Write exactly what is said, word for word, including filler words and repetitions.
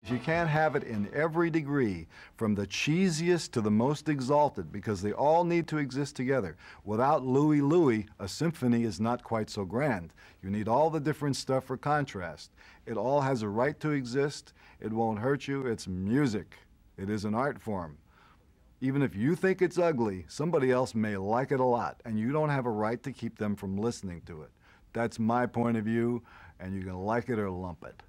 You can't have it in every degree, from the cheesiest to the most exalted, because they all need to exist together. Without Louie Louie, a symphony is not quite so grand. You need all the different stuff for contrast. It all has a right to exist. It won't hurt you. It's music. It is an art form. Even if you think it's ugly, somebody else may like it a lot, and you don't have a right to keep them from listening to it. That's my point of view, and you can like it or lump it.